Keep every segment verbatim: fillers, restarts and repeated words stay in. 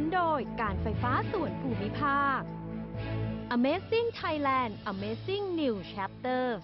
โดยการไฟฟ้าส่วนภูมิภาค Amazing Thailand Amazing New Chapters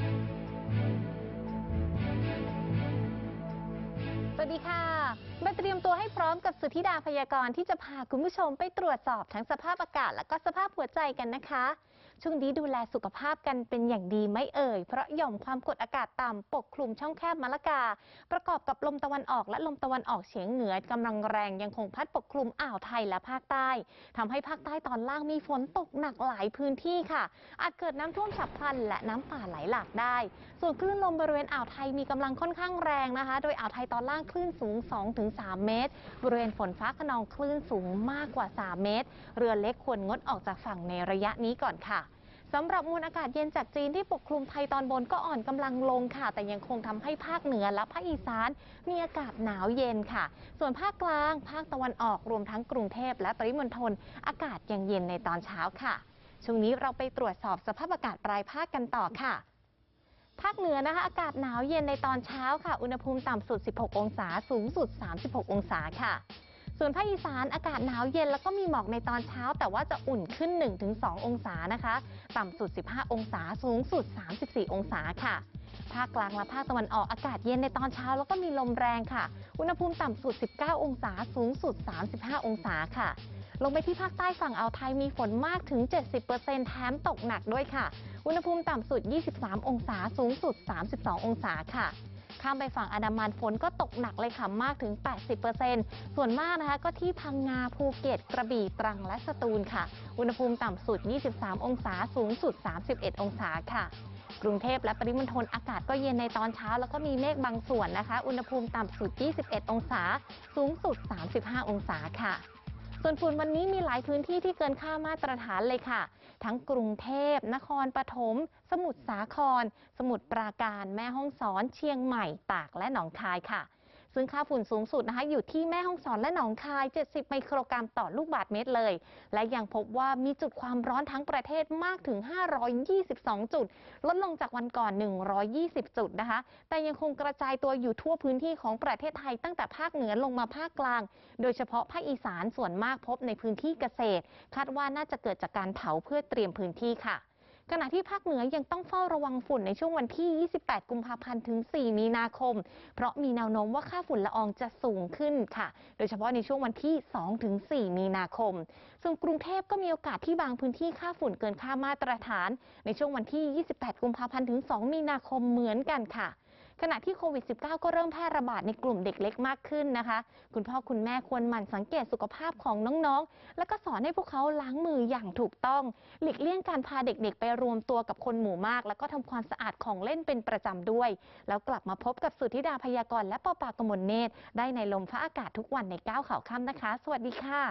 สวัสดีค่ะมาเตรียมตัวให้พร้อมกับสุทธิดาพยากรณ์ที่จะพาคุณผู้ชมไปตรวจสอบทั้งสภาพอากาศและก็สภาพหัวใจกันนะคะช่วงนี้ดูแลสุขภาพกันเป็นอย่างดีไม่เอ่ยเพราะหย่อมความกดอากาศต่ำปกคลุมช่องแคบมะละกาประกอบกับลมตะวันออกและลมตะวันออกเฉียงเหนือกำลังแรงยังคงพัดปกคลุมอ่าวไทยและภาคใต้ทำให้ภาคใต้ตอนล่างมีฝนตกหนักหลายพื้นที่ค่ะอาจเกิดน้ำท่วมฉับพลันและน้ำป่าไหลหลากได้ส่วนคลื่นลมบริเวณอ่าวไทยมีกำลังค่อนข้างแรงนะคะโดยอ่าวไทยตอนล่างคลื่นสูง สองถึงสาม เมตรบริเวณฝนฟ้าคะนองคลื่นสูงมากกว่าสามเมตรเรือเล็กควรงดออกจากฝั่งในระยะนี้ก่อนค่ะสำหรับมวลอากาศเย็นจากจีนที่ปกคลุมไทยตอนบนก็อ่อนกำลังลงค่ะแต่ยังคงทำให้ภาคเหนือและภาคอีสานมีอากาศหนาวเย็นค่ะส่วนภาคกลางภาคตะวันออกรวมทั้งกรุงเทพและปริมณฑลอากาศยังเย็นในตอนเช้าค่ะช่วงนี้เราไปตรวจสอบสภาพอากาศปลายภาคกันต่อค่ะภาคเหนือนะคะอากาศหนาวเย็นในตอนเช้าค่ะอุณหภูมิต่ำสุดสิบหกองศาสูงสุดสามสิบหกองศาค่ะส่วนภาคอีสานอากาศหนาวเย็นแล้วก็มีหมอกในตอนเช้าแต่ว่าจะอุ่นขึ้น หนึ่งถึงสอง องศานะคะต่ำสุดสิบห้าองศาสูงสุดสามสิบสี่องศาค่ะภาคกลางและภาคตะวันออกอากาศเย็นในตอนเช้าแล้วก็มีลมแรงค่ะอุณหภูมิต่ำสุดสิบเก้าองศาสูงสุดสามสิบห้าองศาค่ะลงไปที่ภาคใต้ฝั่งอ่าวไทยมีฝนมากถึง เจ็ดสิบเปอร์เซ็นต์ แถมตกหนักด้วยค่ะอุณหภูมิต่ำสุดยี่สิบสามองศาสูงสุดสามสิบสององศาค่ะข้ามไปฝั่งอันดามันฝนก็ตกหนักเลยค่ะมากถึง แปดสิบเปอร์เซ็นต์ ส่วนมากนะคะก็ที่พังงาภูเก็ตกระบี่ตรังและสตูลค่ะอุณหภูมิต่ำสุดยี่สิบสามองศาสูงสุดสามสิบเอ็ดองศาค่ะกรุงเทพและปริมณฑลอากาศก็เย็นในตอนเช้าแล้วก็มีเมฆบางส่วนนะคะอุณหภูมิต่ำสุดยี่สิบเอ็ดองศาสูงสุดสามสิบห้าองศาค่ะส่วนฝุ่นวันนี้มีหลายพื้นที่ที่เกินค่ามาตรฐานเลยค่ะทั้งกรุงเทพนครปฐมสมุทรสาครสมุทรปราการแม่ฮ่องสอนเชียงใหม่ตากและหนองคายค่ะซึ่งค่าฝุ่นสูงสุดนะคะอยู่ที่แม่ฮ่องสอนและหนองคายเจ็ดสิบไมโครกรัมต่อลูกบาศก์เมตรเลยและยังพบว่ามีจุดความร้อนทั้งประเทศมากถึงห้าร้อยยี่สิบสองจุดลดลงจากวันก่อนหนึ่งร้อยยี่สิบจุดนะคะแต่ยังคงกระจายตัวอยู่ทั่วพื้นที่ของประเทศไทยตั้งแต่ภาคเหนือลงมาภาคกลางโดยเฉพาะภาคอีสานส่วนมากพบในพื้นที่เกษตรคาดว่าน่าจะเกิดจากการเผาเพื่อเตรียมพื้นที่ค่ะขณะที่ภาคเหนือยังต้องเฝ้าระวังฝุ่นในช่วงวันที่ยี่สิบแปดกุมภาพันธ์ถึงสี่มีนาคมเพราะมีแนวโน้มว่าค่าฝุ่นละอองจะสูงขึ้นค่ะโดยเฉพาะในช่วงวันที่สองถึงสี่มีนาคมส่วนกรุงเทพก็มีโอกาสที่บางพื้นที่ค่าฝุ่นเกินค่ามาตรฐานในช่วงวันที่ยี่สิบแปดกุมภาพันธ์ถึงสองมีนาคมเหมือนกันค่ะขณะที่โควิด สิบเก้า ก็เริ่มแพร่ระบาดในกลุ่มเด็กเล็กมากขึ้นนะคะคุณพ่อคุณแม่ควรหมั่นสังเกตสุขภาพของน้องๆและก็สอนให้พวกเขาล้างมืออย่างถูกต้องหลีกเลี่ยงการพาเด็กๆไปรวมตัวกับคนหมู่มากแล้วก็ทำความสะอาดของเล่นเป็นประจำด้วยแล้วกลับมาพบกับสุทธิดาพยากรณ์และปอปากมลเนตรได้ในลมฟ้าอากาศทุกวันในเก้าข่าวค่ำนะคะสวัสดีค่ะ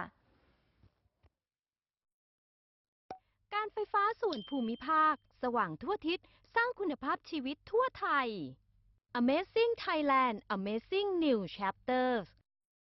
การไฟฟ้าส่วนภูมิภาคสว่างทั่วทิศสร้างคุณภาพชีวิตทั่วไทย Amazing Thailand Amazing New Chapters